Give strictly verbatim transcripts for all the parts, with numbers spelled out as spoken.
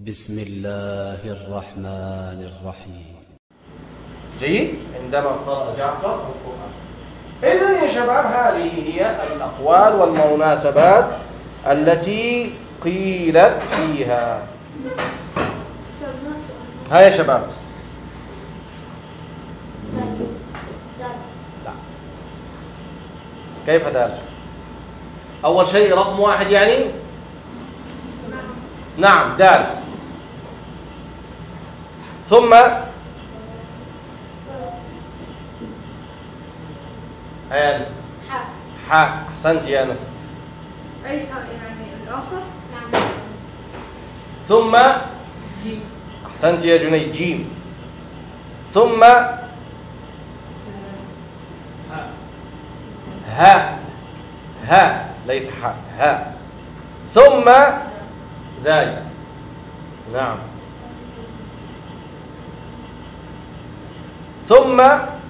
بسم الله الرحمن الرحيم. جيد. عندما قرأ جعفر القرآن. إذن يا شباب هذه هي الأقوال والمناسبات التي قيلت فيها. ها يا شباب. لا. كيف ذلك؟ أول شيء رقم واحد يعني نعم دال. ثم يا أنس حاء. حاء. أحسنت يا أنس. أي حاء يعني الآخر؟ نعم. ثم جيم. أحسنت يا جنيد. جيم. ثم ها. ها ليس حاء. ها. ثم زاي. نعم. ثم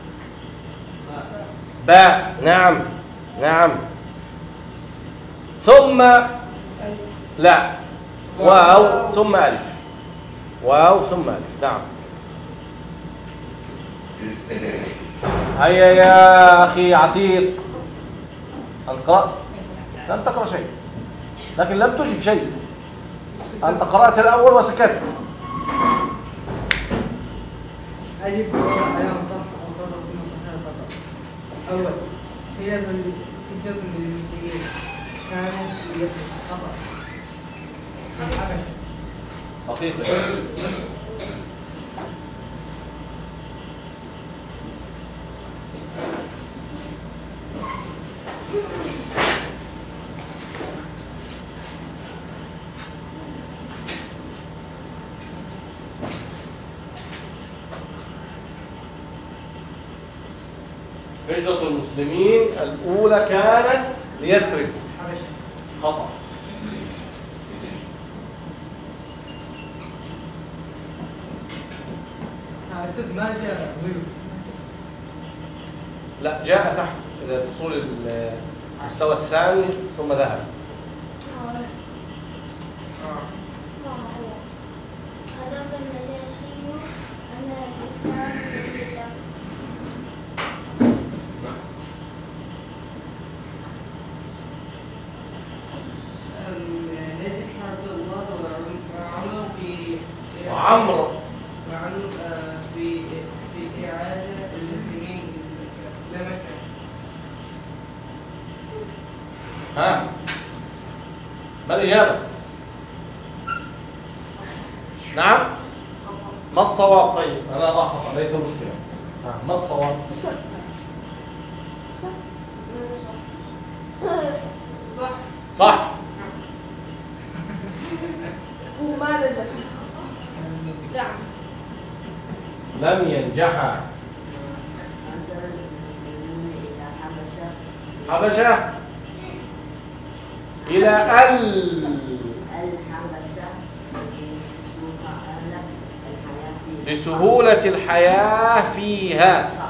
باء. نعم نعم. ثم لا واو ثم ألف. واو ثم ألف. نعم. هيا يا أخي عتيق، أنت قرأت؟ لم تقرأ شيء، لكن لم تجب شيء. أنت قرأت الأول وسكت. أجب أيام صح أو خطأ ثم صحيح الخطأ. أول حيلة حجة للمسلمين كانوا يدرس خطأ. دقيقة. هجرة المسلمين الأولى كانت ليثرب. خطأ. السد ما جاء ضيوف. لا جاء تحت الفصول المستوى الثاني ثم ذهب. نجد حرب الله وعمر في وعمر وعمر في في إعادة المسلمين لمكة. ها ما الإجابة؟ نعم. ما الصواب؟ طيب أنا أضع خطأ ليس مشكلة. ها ما الصواب؟ صح. صح. وما نجح. نعم. لم ينجح. هاجر المسلمون إلى حبشة. حبشة إلى ال الحبشة لسهولة الحياة فيها. صح.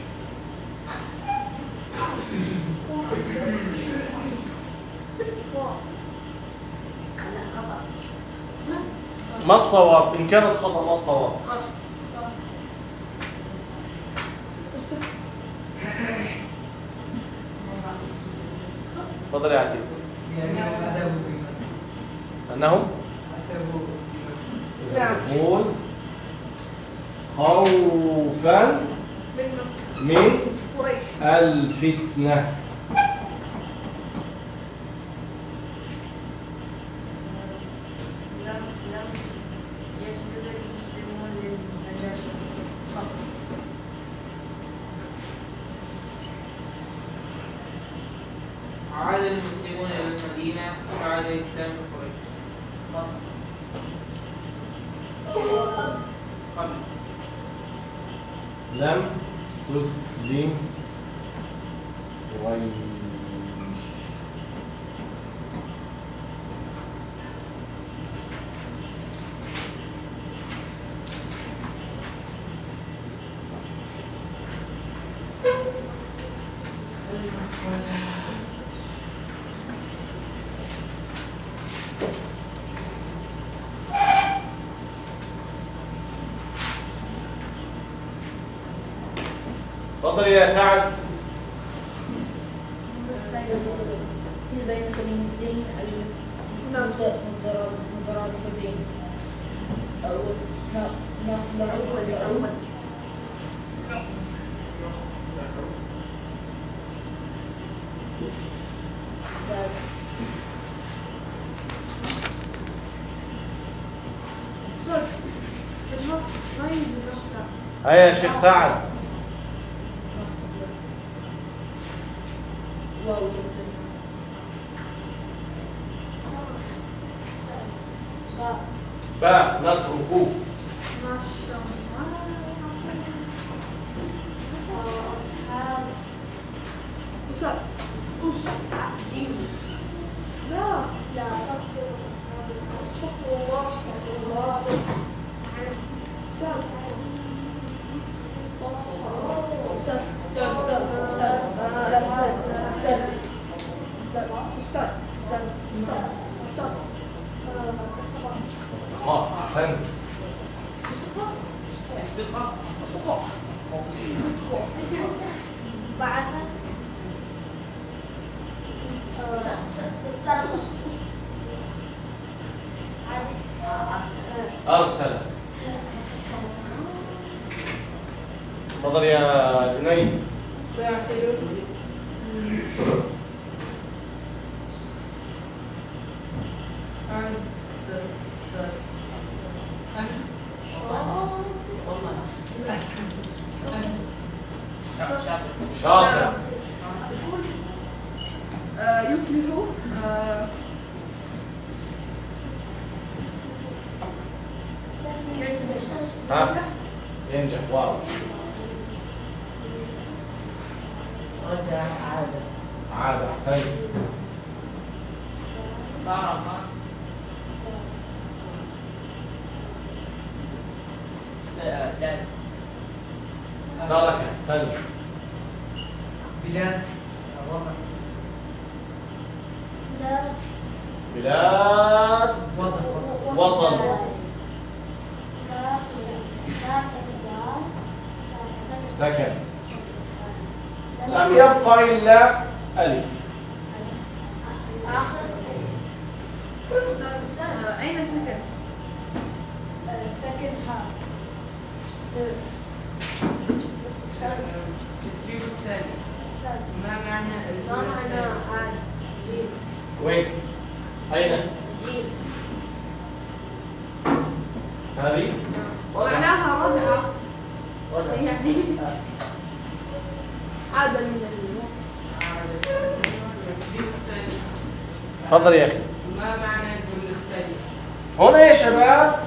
ما الصواب؟ إن كانت خطأ ما الصواب؟ تفضل يا عتيق. أنهم يذهبون خوفا من قريش. الفتنة. عاد المسلمون إلى المدينة بعد إسلام قريش. قبل. لم تسلم قريش. تفضل يا سعد. تفصيل بين كلمتين المترادفتين أو نخلع هيا يا شيخ سعد. باء نتركوه. جيم. لا لا استغفر الله استغفر الله. اه احسنت. بعث ارسل. تفضل يا جنيد. ساحل. شاطر. يفلح. ها ينجح. واو. رجع عاد. عاد. احسنت. طرف. ترك. احسنت. بلاد وطن. بلاد وطن. وطن. سكن. لم يبقى إلا ألف. أين سكن؟ سكن حاء. التدريب الثاني. ما معنى ما الاسم معنى الثاني؟ عاد؟ جيم. وين؟ أين؟ جيم. هذه؟ معناها رجع. رجع. يعني عاد من الوقت. التدريب الثاني. تفضل يا أخي. ما معنى الجملة التالية؟ هنا يا شباب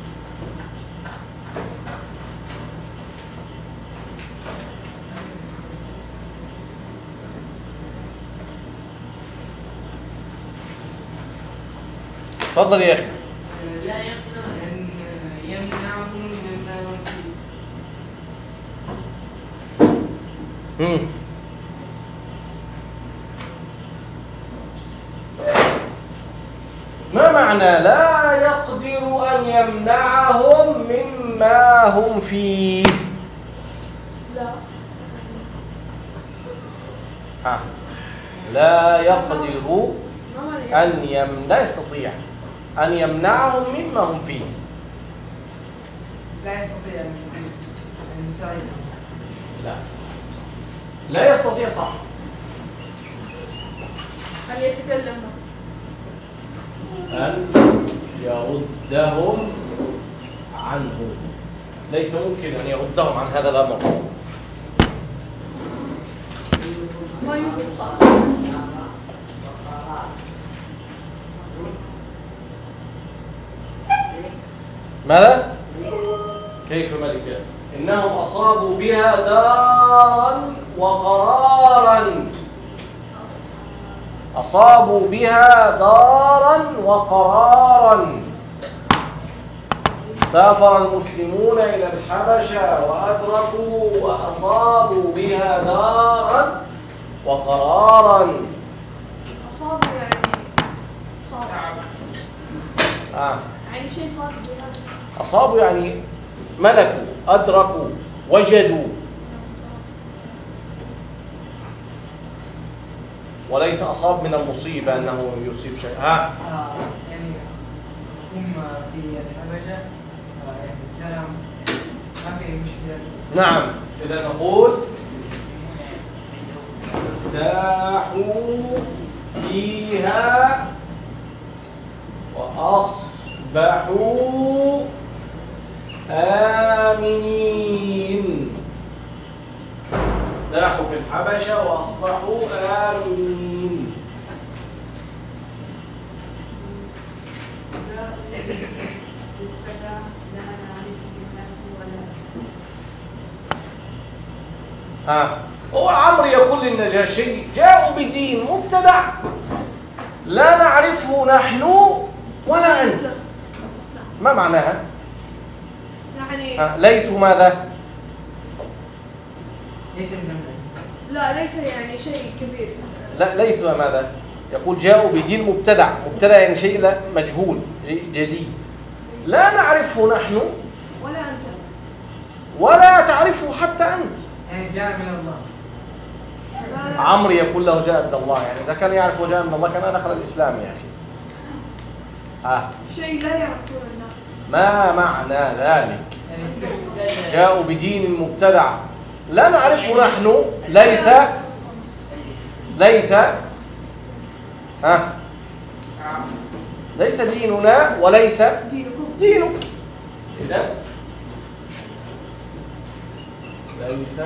تفضل يا أخي. لا يقدر أن يمنعهم مما هم فيه. مم. ما معنى لا يقدر أن يمنعهم مما هم فيه؟ لا. ها. لا يقدر ما معنى أن يم... لا يستطيع أن يمنعهم مما هم فيه. لا يستطيع أن أن يساعدهم. لا لا يستطيع. صح. أن يتكلم. أن يردهم عنه. ليس ممكن أن يردهم عن هذا الأمر. ما يوجد خاطر. ماذا؟ كيف ملكة؟ إنهم أصابوا بها دارا وقرارا. أصابوا بها دارا وقرارا. سافر المسلمون إلى الحبشة وأدركوا وأصابوا بها دارا وقرارا. أصاب يعني صار. آه. يعني شيء صار بهذا. أصابوا يعني ملكوا، أدركوا، وجدوا. وليس أصاب من المصيبة أنه يصيب شيء. ها آه، يعني هم في الحبشة آه، يعني السلام ما في مشكلة. نعم، إذا نقول ارتاحوا فيها وأصبحوا آمنين. ارتاحوا في الحبشة وأصبحوا آمنين. ها هو عمرو يقول للنجاشي جاءوا بدين مبتدع لا نعرفه نحن ولا أنت. ما معناها؟ يعني ها ليسوا ماذا؟ ليس الجمع. لا ليس يعني شيء كبير. لا ليس ماذا؟ يقول جاءوا بدين مبتدع، مبتدع يعني شيء لا مجهول جديد لا نعرفه نحن ولا أنت ولا تعرفه حتى أنت. يعني جاء من الله. لا لا. عمرو يقول له جاء من الله، يعني إذا كان يعرف وجاء من الله كان دخل الإسلام يعني. ها شيء لا يعرفون الناس. ما معنى ذلك؟ يعني السر جاءوا بدين مبتدع لا نعرفه نحن ليس ليس ها ليس ديننا وليس دينكم دينك. إذا ليس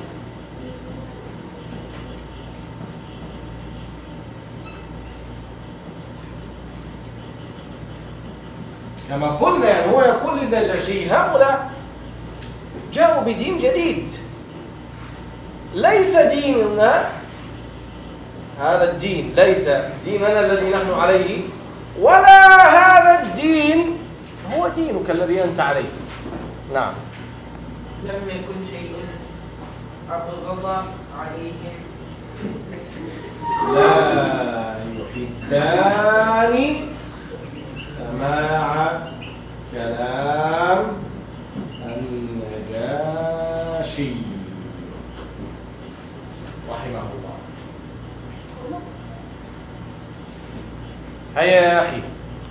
كما قلنا، يعني هو يقول للنجاشي هؤلاء جاءوا بدين جديد ليس ديننا، هذا الدين ليس ديننا الذي نحن عليه، ولا هذا الدين هو دينك الذي أنت عليه. نعم. لم يكن شيء أبغض عليهم لا يحبان سماع كلام النجاشي رحمه الله. هيا يا أخي.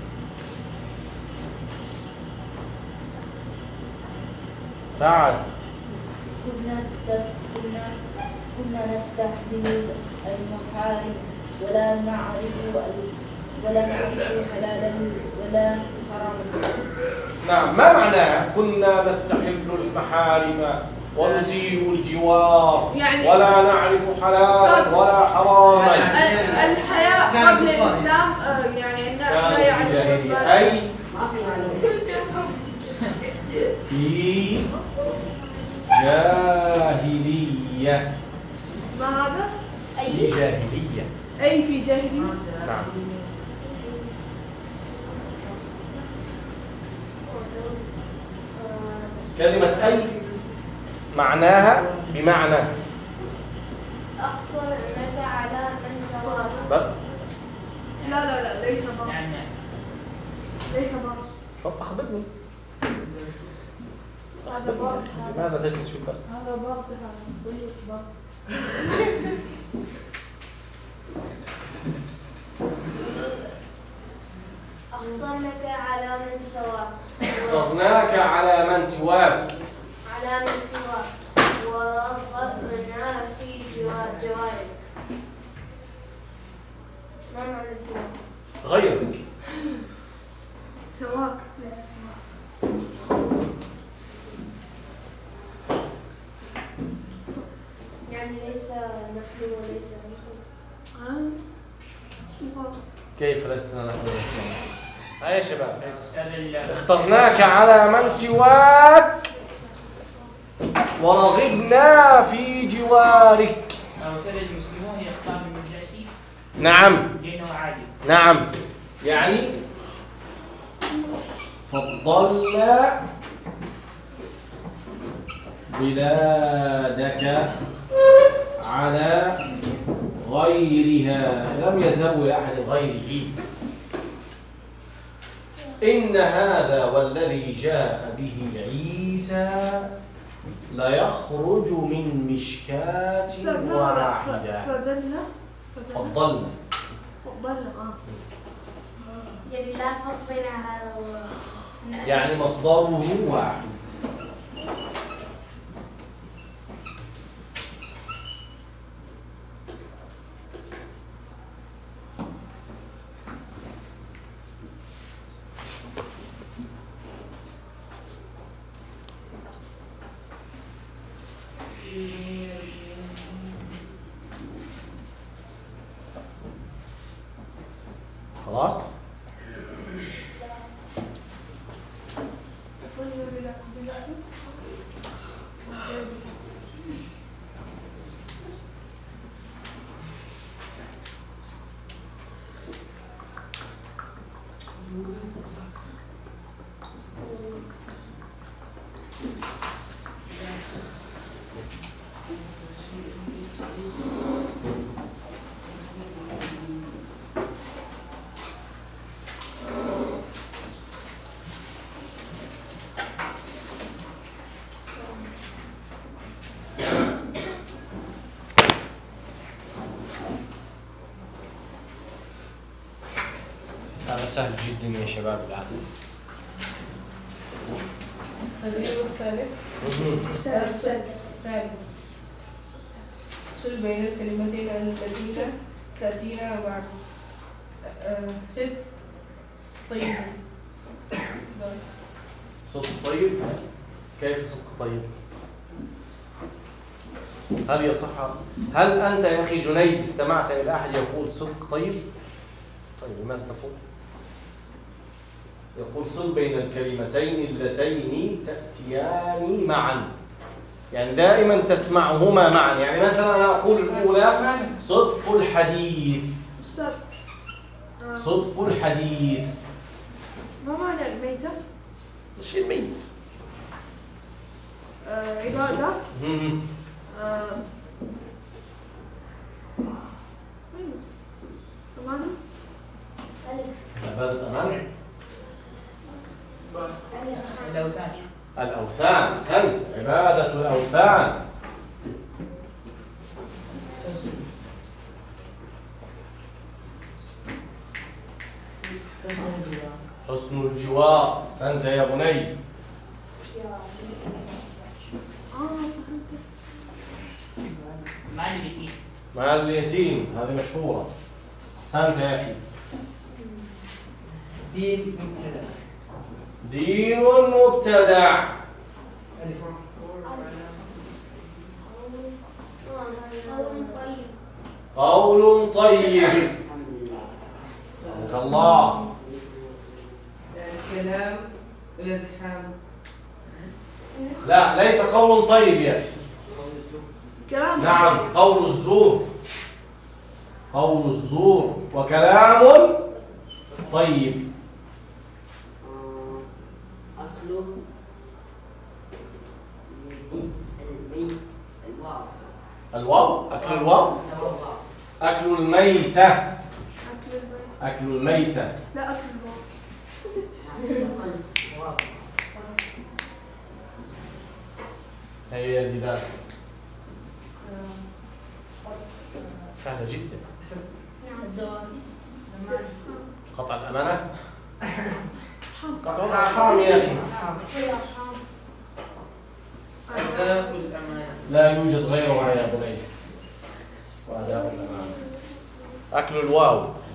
سعد. كنا كنا كنا نستحمل المحارم ولا نعرف ولا نعرف حلاله ولا حرامه. نعم، ما معناها كنا نستحل المحارم ونزيل الجوار يعني ولا نعرف حلالا ولا حراما؟ ال- الحياة قبل الإسلام آه، يعني الناس كانوا لا في يعرفون جاهلية، البلد. أي ما في معلومة. في جاهلية. ما هذا؟ في أي جاهلية. أي في جاهلية. نعم. كلمة أي معناها بمعنى أقصر لك على من سواك. بل لا لا لا ليس مارس. يعني ليس مارس. طب أخبرني هذا برد هذا لماذا تجلس في البرد؟ هذا برد هذا كله برد. أخطرنك على من سواك. اخترناك على من سواك. على من سواك ورغبنا في جوار جوارك. ما معنى سواك؟ غيرك. سواك ليس سواك. يعني ليس نحن وليس نحن. آه. سواك. كيف لسنا نحن نحن؟ هيا يا شباب. أستاذ ال- اخترناك على من سواك ورغبنا في جوارك. أستاذ المسلمون يختار من النجاشي نعم دينه عادي. نعم، يعني فضلنا بلادك على غيرها، لم يذهبوا إلى أحد غيره. إن هذا والذي جاء به عيسى ليخرج من مشكاة واحدة. فدلنا فضلنا. فضلنا اه يعني لا فرق بين هذا و يعني مصدره واحد. خلاص؟ هذا سهل جدا يا شباب الآن. التغيير الثالث الثالث الثالث سل بين الكلمتين اللتين تأتينا بعد صدق طيب. صدق طيب؟ كيف صدق طيب؟ هل يصح؟ هل أنت يا أخي جنيد استمعت إلى أحد يقول صدق طيب؟ طيب لماذا تقول؟ يقول صل بين الكلمتين اللتين تأتيان معا، يعني دائما تسمعهما معا. يعني مثلا أنا أقول الأولى صدق الحديث. أستاذ آه. صدق الحديث. ما معنى الميتة؟ ايش الميت؟ آه عبادة. مم. آه ميت. أمانة. عبادة أمانة. الأوثان. الأوثان، أحسنت، عبادة الأوثان. حسن الجوار، أحسنت يا بني. آه فهمت. مال اليتيم. مال اليتيم، هذه مشهورة. أحسنت يا أخي. دين مبتدأ. دين مبتدع. قول طيب. رحمك الله. كلام الازحام. لا، ليس قول طيب يا أخي. كلام. نعم، قول الزور. قول الزور وكلام طيب. أكل الميت الواو. الواو، أكل الواو. أكل الميتة. أكل الميت. أكل الميتة. لا أكل الواو. هيا يا زيدان. سهلة جدا. قطع الأمانة. قطع الأرحام يا أخي. آداب الأمانة. لا يوجد غيرها يا بني. وآداب الأمانة. أكل الواو.